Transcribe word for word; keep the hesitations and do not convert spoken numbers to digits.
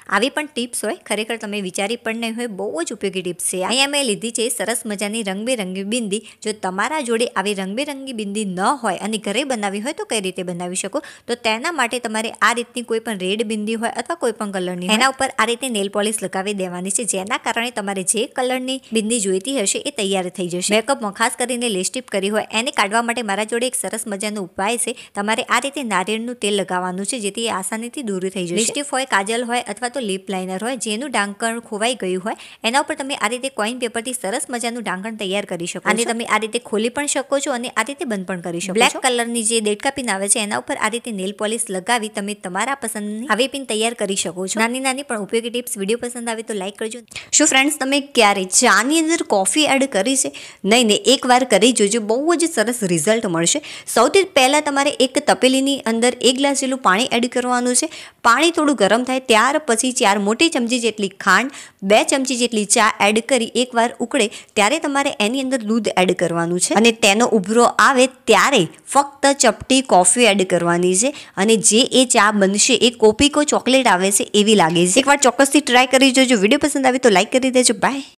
આવી પણ ટિપ્સ હોય ખરેખર તમે વિચારી પણ નહીં હોય, બહુ જ ઉપયોગી ટિપ્સ છે। અહીંયા મેં લીધી છે સરસ મજાની રંગબેરંગી બિંદી। જો તમારા જોડે આવી રંગબેરંગી બિંદી ન હોય અને ઘરે બનાવી હોય તો કઈ રીતે બનાવી શકો, તો તેના માટે તમારે આ રીતની કોઈ પણ રેડ બિંદી હોય અથવા કોઈ પણ કલરની એના ઉપર આ રીતે નેલ પોલિશ લગાવી દેવાની છે, જેના કારણે તમારે જે કલરની બિંદી જોઈતી હશે એ તૈયાર થઈ જશે। મેકઅપમાં ખાસ કરીને લિપસ્ટિક કરી હોય એને કાઢવા માટે મારા જોડે એક સરસ મજાનો ઉપાય છે। તમારે આ રીતે નારિયેળનું તેલ લગાવવાનું છે, જેથી એ આસાનીથી દૂર થઈ જશે। લિપસ્ટિક હોય, કાજલ હોય અથવા તો લિપ લાઇનર હોય, જેનું ઢાંકણ ખોવાઈ ગયું હોય એના ઉપર તમે આ રીતે કોઈન પેપરથી સરસ મજાનું ઢાંકણ તૈયાર કરી શકો છો। અને તમે આ રીતે ખોલી પણ શકો છો અને આ રીતે બંધ પણ કરી શકો છો। બ્લેક કલરની જે દેડકા પિન આવે છે એના ઉપર આ રીતે નેલ પોલિશ લગાવી તમે તમારા પસંદની આવી પિન તૈયાર કરી શકો છો। નાની નાની પણ ઉપયોગી ટિપ્સ, વિડીયો પસંદ આવે તો લાઈક કરજો। શું ફ્રેન્ડ્સ, તમે ક્યારે ચાની અંદર કોફી એડ કરી છે? નહીં ને, એકવાર કરી જોજો, બહુ જ સરસ રિઝલ્ટ મળશે। સૌથી પહેલાં તમારે એક તપેલીની અંદર એક ગ્લાસ જેટલું પાણી એડ કરવાનું છે। પાણી થોડું ગરમ થાય ત્યાર પછી ચાર મોટી ચમચી જેટલી ખાંડ, બે ચમચી જેટલી ચા એડ કરી એકવાર ઉકળે ત્યારે તમારે એની અંદર દૂધ એડ કરવાનું છે અને તેનો ઉભરો આવે ત્યારે ફક્ત ચપટી કોફી એડ કરવાની છે અને જે એ ચા બનશે એ કોપીકો ચોકલેટ આવે છે એવી લાગે છે। એકવાર ચોક્કસથી ટ્રાય કરી જોજો। વિડીયો પસંદ આવે તો લાઈક કરી દેજો। બાય।